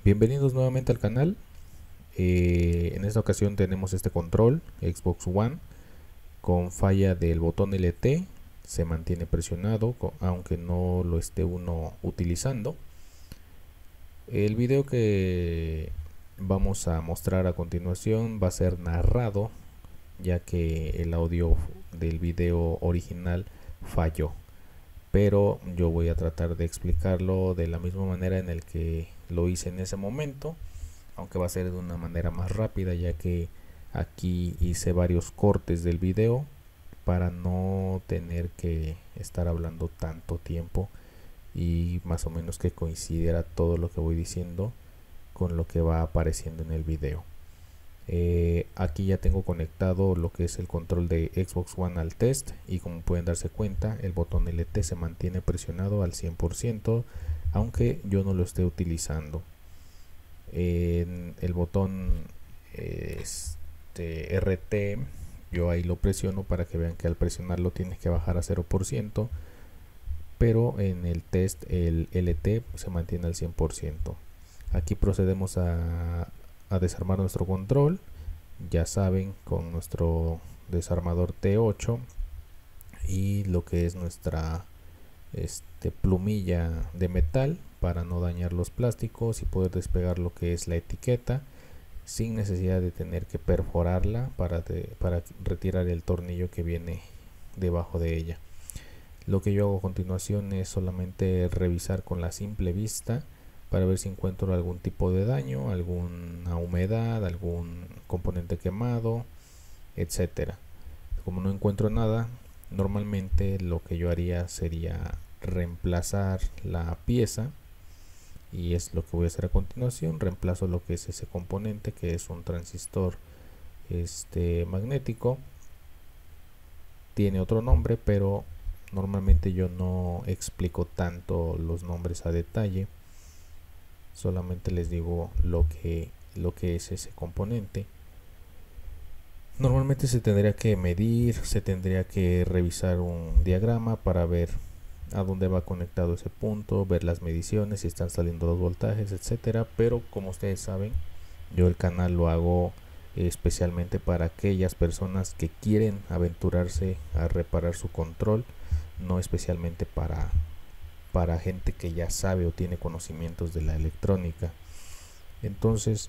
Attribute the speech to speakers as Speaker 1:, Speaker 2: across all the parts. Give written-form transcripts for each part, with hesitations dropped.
Speaker 1: Bienvenidos nuevamente al canal. En esta ocasión tenemos este control Xbox One con falla del botón LT. Se mantiene presionado aunque no lo esté uno utilizando. El video que vamos a mostrar a continuación va a ser narrado, ya que el audio del video original falló, pero yo voy a tratar de explicarlo de la misma manera en el que lo hice en ese momento, aunque va a ser de una manera más rápida, ya que aquí hice varios cortes del video para no tener que estar hablando tanto tiempo y más o menos que coincidiera todo lo que voy diciendo con lo que va apareciendo en el video. Aquí ya tengo conectado lo que es el control de Xbox One al test, y como pueden darse cuenta, el botón LT se mantiene presionado al 100% aunque yo no lo esté utilizando. En el botón RT yo ahí lo presiono para que vean que al presionarlo tienes que bajar a 0%, pero en el test el LT se mantiene al 100%. Aquí procedemos a desarmar nuestro control, ya saben, con nuestro desarmador T8 y lo que es nuestra plumilla de metal para no dañar los plásticos y poder despegar lo que es la etiqueta sin necesidad de tener que perforarla para retirar el tornillo que viene debajo de ella. Lo que yo hago a continuación es solamente revisar con la simple vista para ver si encuentro algún tipo de daño, alguna humedad, algún componente quemado, etcétera. Como no encuentro nada, normalmente lo que yo haría sería reemplazar la pieza, y es lo que voy a hacer a continuación. Reemplazo lo que es ese componente, que es un transistor magnético. Tiene otro nombre, pero normalmente yo no explico tanto los nombres a detalle, solamente les digo lo que es ese componente. Normalmente se tendría que medir, se tendría que revisar un diagrama para ver a dónde va conectado ese punto, ver las mediciones, si están saliendo los voltajes, etcétera. Pero como ustedes saben, yo el canal lo hago especialmente para aquellas personas que quieren aventurarse a reparar su control, no especialmente para gente que ya sabe o tiene conocimientos de la electrónica. Entonces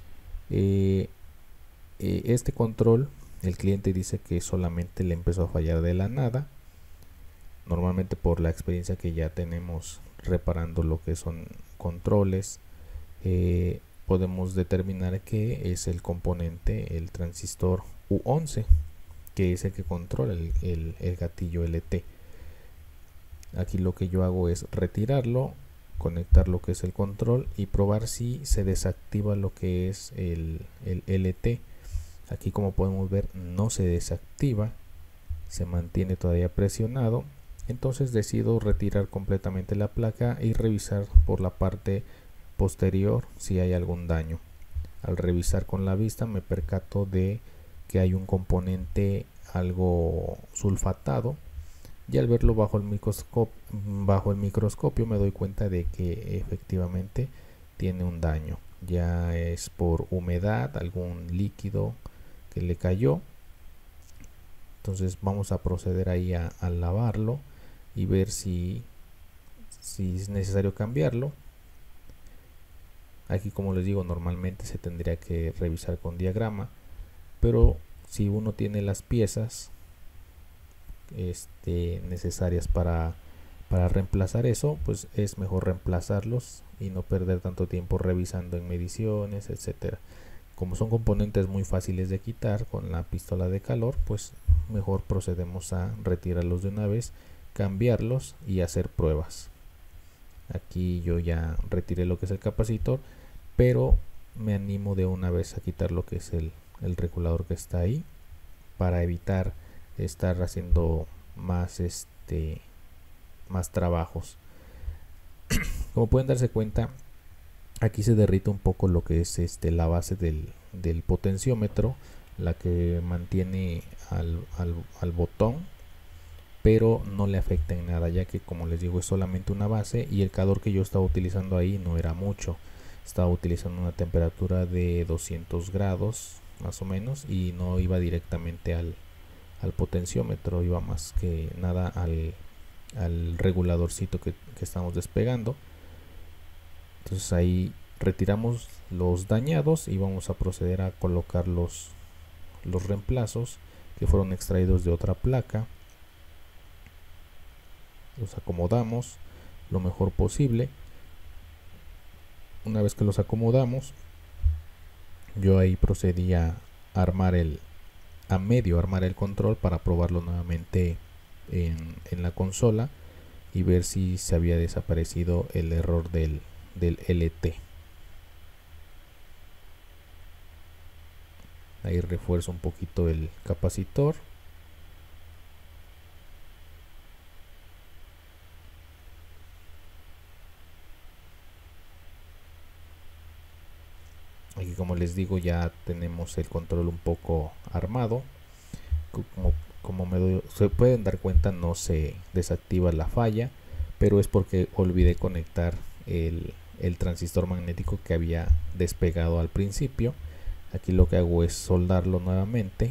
Speaker 1: este control, el cliente dice que solamente le empezó a fallar de la nada. Normalmente, por la experiencia que ya tenemos reparando lo que son controles, podemos determinar que es el componente, el transistor U11, que es el que controla el gatillo LT. Aquí lo que yo hago es retirarlo, conectar lo que es el control y probar si se desactiva lo que es el LT. Aquí, como podemos ver, no se desactiva, se mantiene todavía presionado. Entonces decido retirar completamente la placa y revisar por la parte posterior si hay algún daño. Al revisar con la vista me percato de que hay un componente algo sulfatado, y al verlo bajo el microscopio me doy cuenta de que efectivamente tiene un daño. Ya es por humedad, algún líquido que le cayó. Entonces vamos a proceder ahí a lavarlo y ver si es necesario cambiarlo. Aquí, como les digo, normalmente se tendría que revisar con diagrama, pero si uno tiene las piezas necesarias para reemplazar eso, pues es mejor reemplazarlos y no perder tanto tiempo revisando en mediciones, etcétera. Como son componentes muy fáciles de quitar con la pistola de calor, pues mejor procedemos a retirarlos de una vez, cambiarlos y hacer pruebas. Aquí yo ya retiré lo que es el capacitor, pero me animo de una vez a quitar lo que es el regulador que está ahí, para evitar estar haciendo más más trabajos. Como pueden darse cuenta, aquí se derrite un poco lo que es la base del potenciómetro, la que mantiene al botón, pero no le afecta en nada, ya que, como les digo, es solamente una base y el calor que yo estaba utilizando ahí no era mucho. estaba utilizando una temperatura de 200 grados más o menos y no iba directamente al potenciómetro, iba más que nada al reguladorcito que estamos despegando. Entonces ahí retiramos los dañados y vamos a proceder a colocar los reemplazos que fueron extraídos de otra placa. Los acomodamos lo mejor posible. Una vez que los acomodamos, yo ahí procedí a armar armar el control para probarlo nuevamente en la consola y ver si se había desaparecido el error del LT. Ahí refuerzo un poquito el capacitor. Aquí, como les digo, ya tenemos el control un poco armado. Como se pueden dar cuenta, no se desactiva la falla, pero es porque olvidé conectar el transistor magnético que había despegado al principio. Aquí lo que hago es soldarlo nuevamente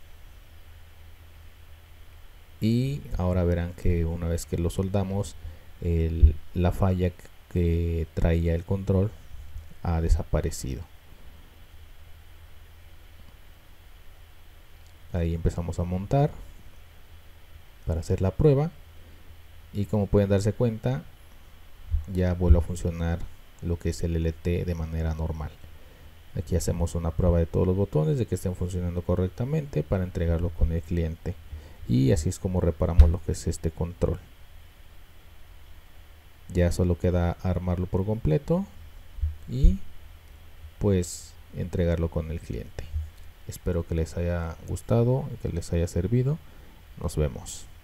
Speaker 1: y ahora verán que una vez que lo soldamos, la falla que traía el control ha desaparecido. Ahí empezamos a montar para hacer la prueba y como pueden darse cuenta, ya vuelve a funcionar lo que es el LT de manera normal. Aquí hacemos una prueba de todos los botones, de que estén funcionando correctamente para entregarlo con el cliente, y así es como reparamos lo que es este control. Ya solo queda armarlo por completo y pues entregarlo con el cliente. Espero que les haya gustado y que les haya servido. Nos vemos.